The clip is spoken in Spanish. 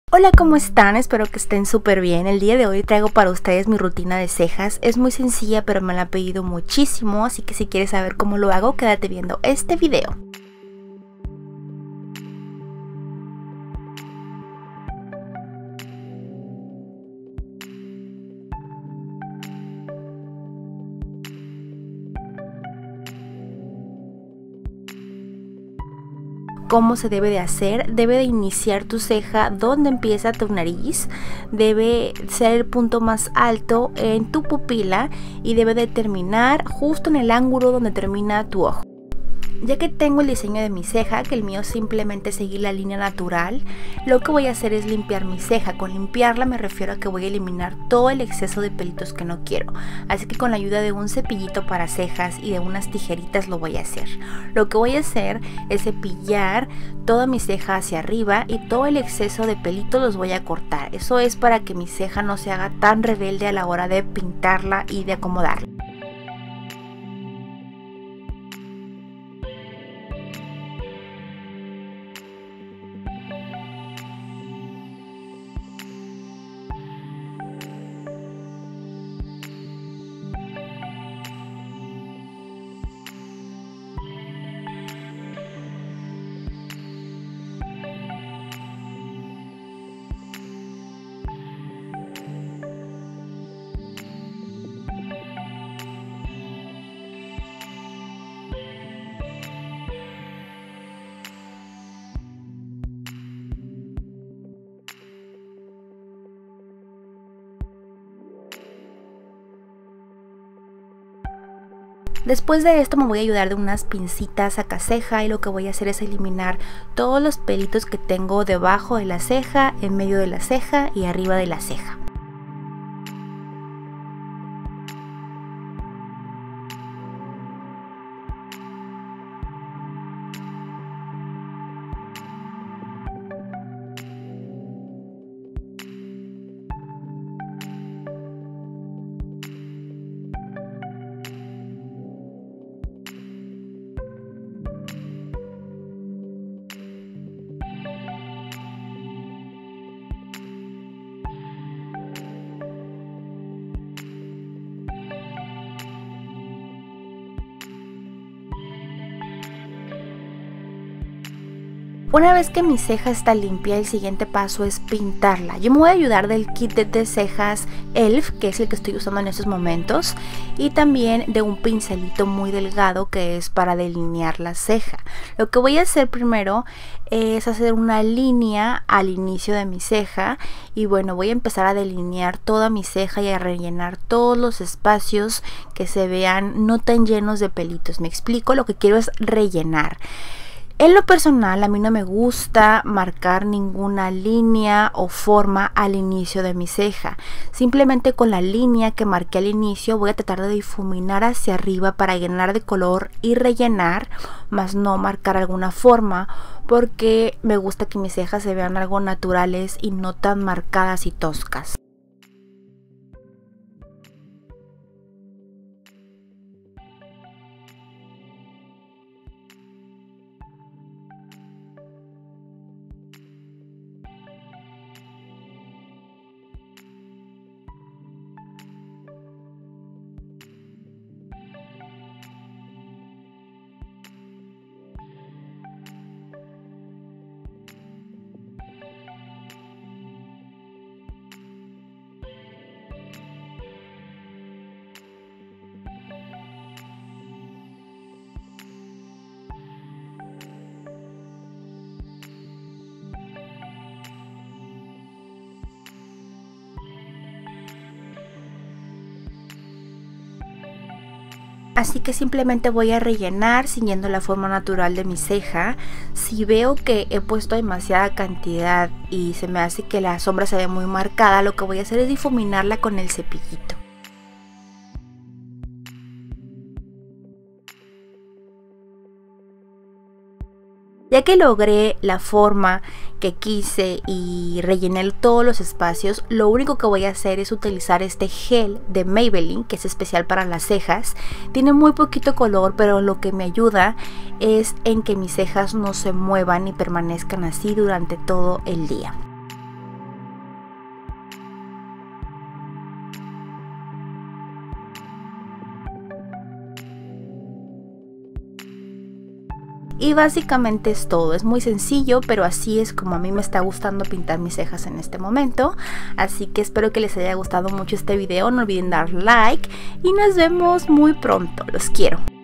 Hola, ¿cómo están? Espero que estén súper bien. El día de hoy traigo para ustedes mi rutina de cejas. Es muy sencilla, pero me la han pedido muchísimo, así que si quieres saber cómo lo hago, quédate viendo este video. ¿Cómo se debe de hacer? Debe de iniciar tu ceja donde empieza tu nariz, debe ser el punto más alto en tu pupila y debe de terminar justo en el ángulo donde termina tu ojo. Ya que tengo el diseño de mi ceja, que el mío simplemente seguir la línea natural, lo que voy a hacer es limpiar mi ceja. Con limpiarla me refiero a que voy a eliminar todo el exceso de pelitos que no quiero. Así que con la ayuda de un cepillito para cejas y de unas tijeritas lo voy a hacer. Lo que voy a hacer es cepillar toda mi ceja hacia arriba y todo el exceso de pelitos los voy a cortar. Eso es para que mi ceja no se haga tan rebelde a la hora de pintarla y de acomodarla. Después de esto me voy a ayudar de unas pincitas sacaceja y lo que voy a hacer es eliminar todos los pelitos que tengo debajo de la ceja, en medio de la ceja y arriba de la ceja. Una vez que mi ceja está limpia, el siguiente paso es pintarla. Yo me voy a ayudar del kit de cejas ELF, que es el que estoy usando en estos momentos, y también de un pincelito muy delgado que es para delinear la ceja. Lo que voy a hacer primero es hacer una línea al inicio de mi ceja y bueno, voy a empezar a delinear toda mi ceja y a rellenar todos los espacios que se vean no tan llenos de pelitos. Me explico, lo que quiero es rellenar. En lo personal, a mí no me gusta marcar ninguna línea o forma al inicio de mi ceja. Simplemente con la línea que marqué al inicio voy a tratar de difuminar hacia arriba para llenar de color y rellenar, más no marcar alguna forma, porque me gusta que mis cejas se vean algo naturales y no tan marcadas y toscas. Así que simplemente voy a rellenar siguiendo la forma natural de mi ceja. Si veo que he puesto demasiada cantidad y se me hace que la sombra se ve muy marcada, lo que voy a hacer es difuminarla con el cepillito. Ya que logré la forma que quise y rellené todos los espacios, lo único que voy a hacer es utilizar este gel de Maybelline, que es especial para las cejas. Tiene muy poquito color, pero lo que me ayuda es en que mis cejas no se muevan y permanezcan así durante todo el día. Y básicamente es todo, es muy sencillo, pero así es como a mí me está gustando pintar mis cejas en este momento. Así que espero que les haya gustado mucho este video, no olviden dar like y nos vemos muy pronto, los quiero.